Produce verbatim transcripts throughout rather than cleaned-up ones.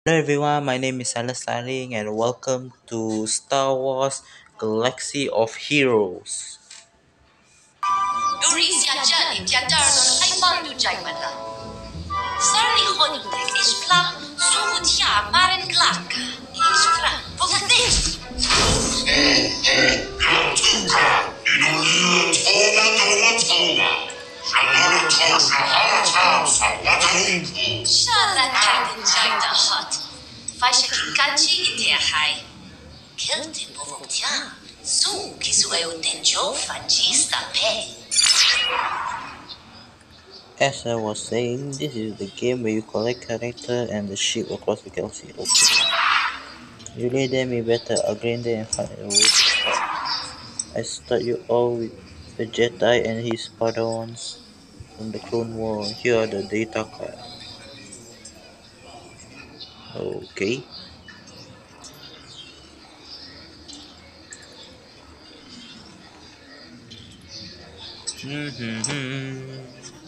everyone, my name is Alan Styling and welcome to Star Wars Galaxy of Heroes. 如一下这里加这儿的太棒就在门了。Sarli honite ispla sutia maren glaka ispla voltatis. Gatuka, inulia toma toma toma. Shamara tosha harata sawatanku. Shala katin jai da hot. Faisha kanchi ite hai. Kilte povoktia. Su kisu eu tenjo fajista pe. As I was saying, this is the game where you collect characters and the ship across the galaxy. Okay. You lay them in battle, upgrade them and find a way to fight. I start you all with the Jedi and his Padawans from the Clone War. Here are the data cards. Okay. Mm-hmm.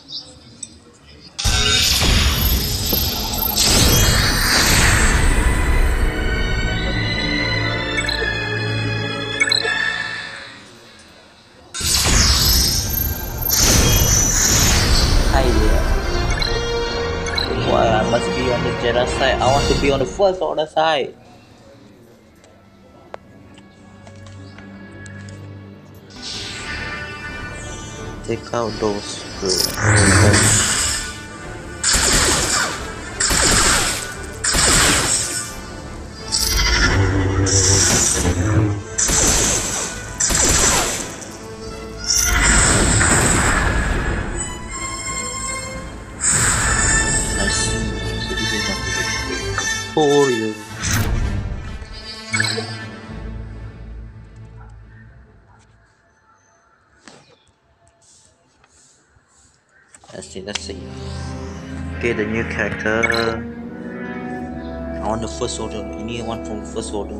Hi there. Why I must be on the Jedi side? I want to be on the First Order side. Take out those two. I see. So this is not for you. Let's see, let's see. Okay, the new character. I want the First Order. You need one from First Order.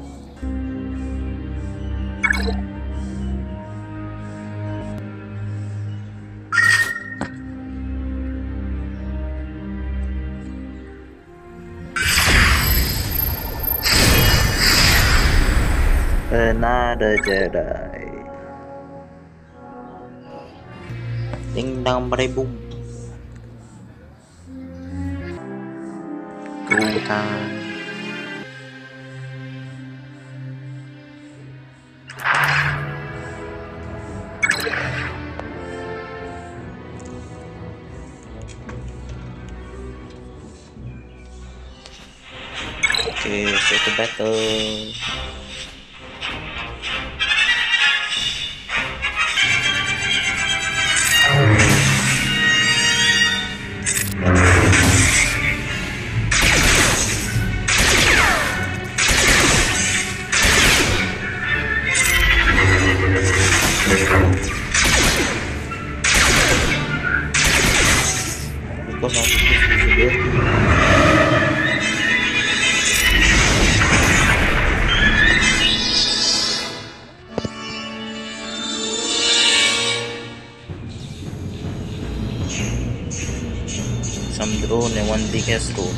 Another Jedi. Ding dong ba boom. Go time. Okay, set the battle. Because of this some drone and one big ass drone.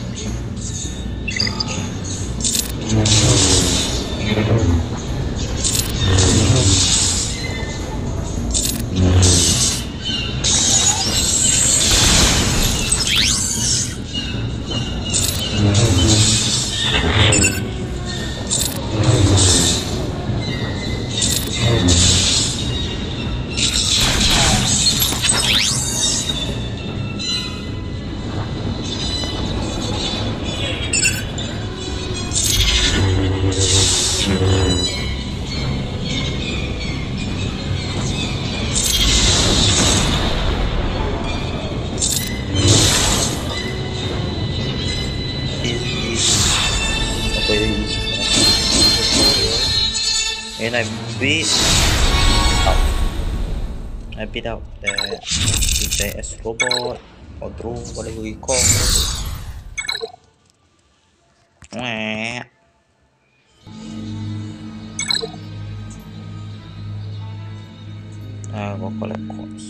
And I beat out. I beat out the the S robot or drone, whatever you call it. Mwah. I will collect coins.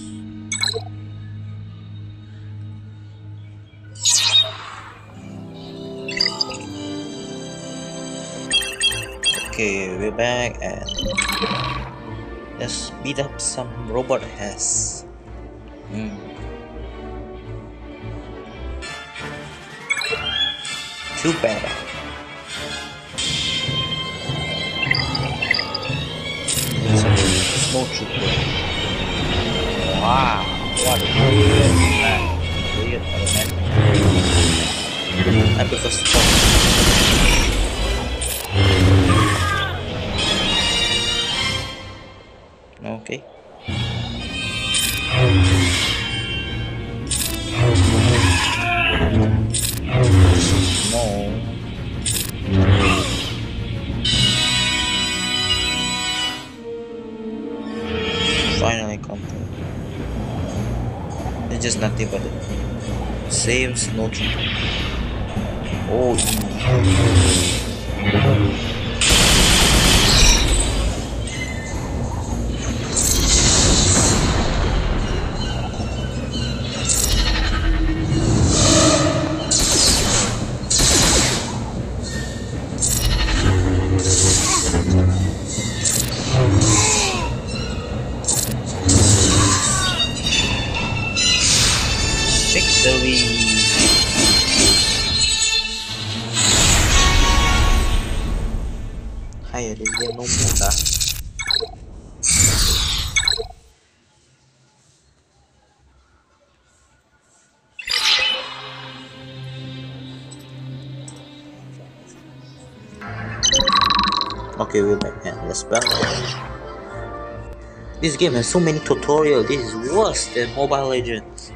Okay, we're back and let's beat up some robot ass. Hmm. Too bad. It's a snow trooper. Wow, what a weird man. Weird element. I prefer spot. Okay. No. Finally conquered. It's just nothing but the same snow trooper. Oh, victory! Hay this game no muda. Okay, we're back and let's battle. This game has so many tutorials. This is worse than Mobile Legends.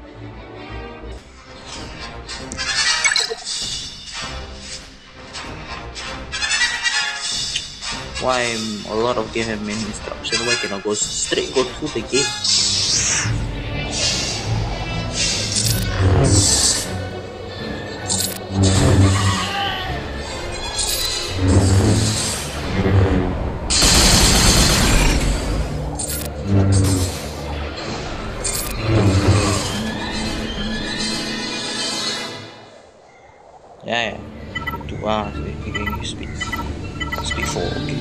Why a lot of game have many instructions? Why cannot go straight go through the game? Yeah, yeah. Two hours. We can speed. Speed four. Okay.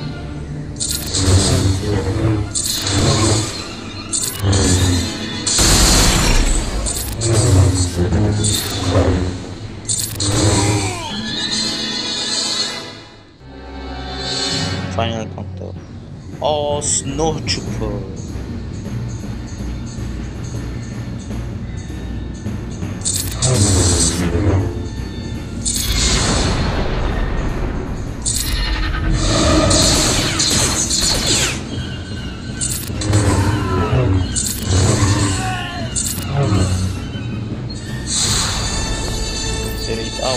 Final encounter. Oh, snow trooper. There is our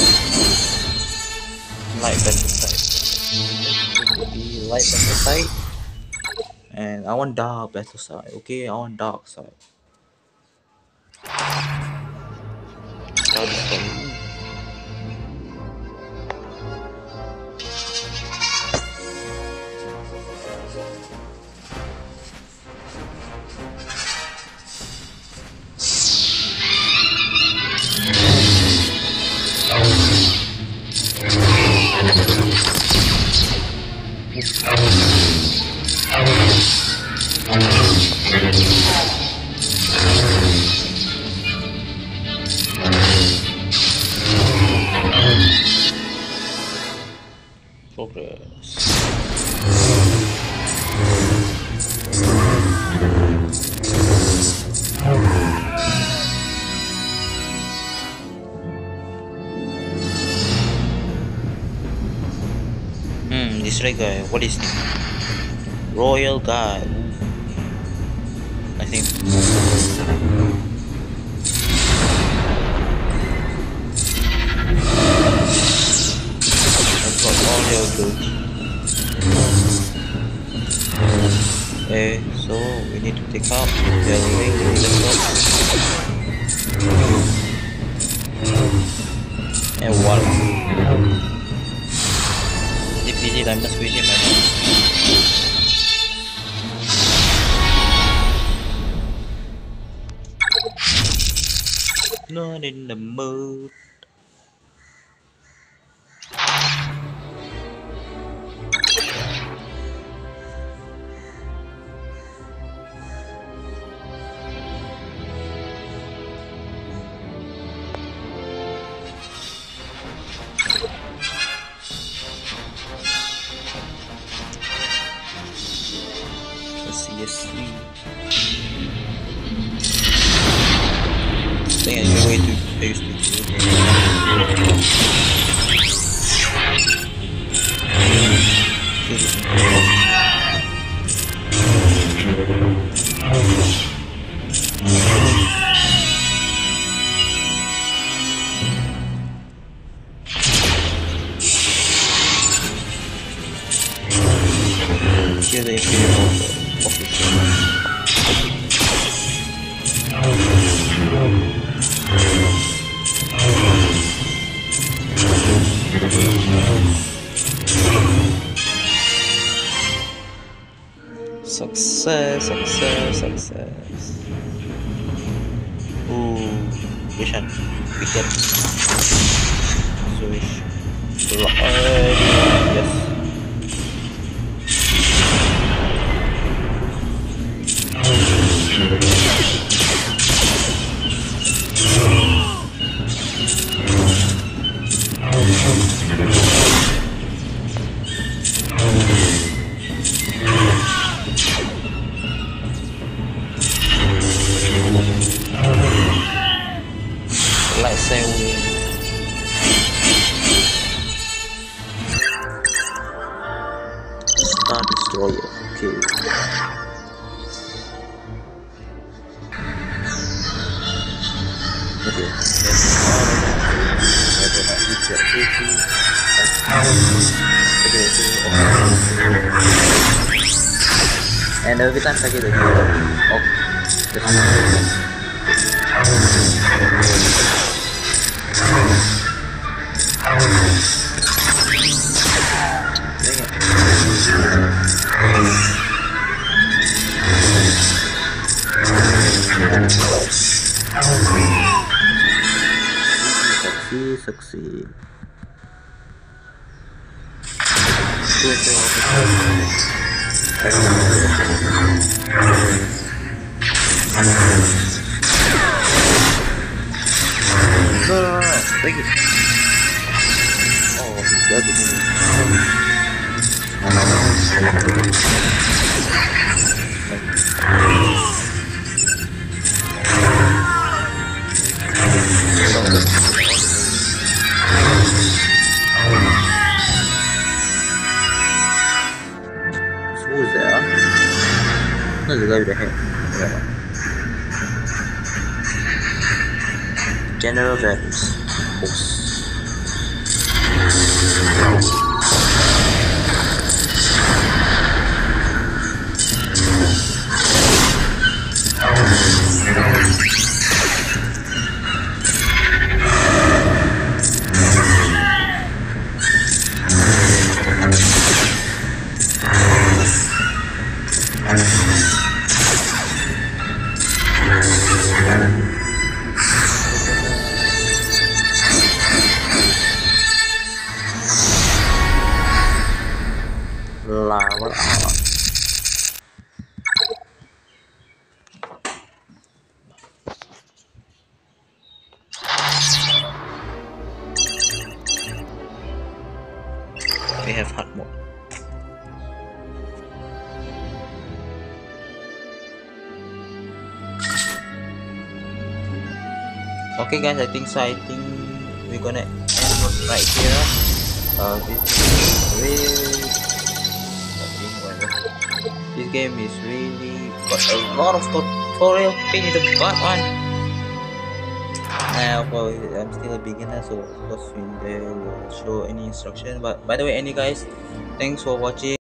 light battle side. Be light battle side, and I want dark battle side. Okay, I want dark side. Dark side. Progress. Hmm, this red guy, what is this? Royal guy. I think. I've got all your goods. Okay, so we need to take out the link in the top. And one. D P G, I'm just waiting my not in the mood. Dang it, you're way too used to Here's the Imperial officer. Success, success, success. Ooh, mission. Weekend. Swish. Right. Yes. Lightsaber. Star Destroyer. Okay. Okay. And every time I get a hero, oh, succeed, succeed. No, no, no, no, take it. Oh, he's dead. Who is that? That's the guy with the hair. Yeah. General Values. Force. Lava. We have hard mode. Okay guys, I think so. I think we're gonna end right here. Uh, this is really, this game is really got a lot of tutorial pain in the butt one. Uh, well, I'm still a beginner, so of course they will show any instruction. But by the way, any guys, thanks for watching.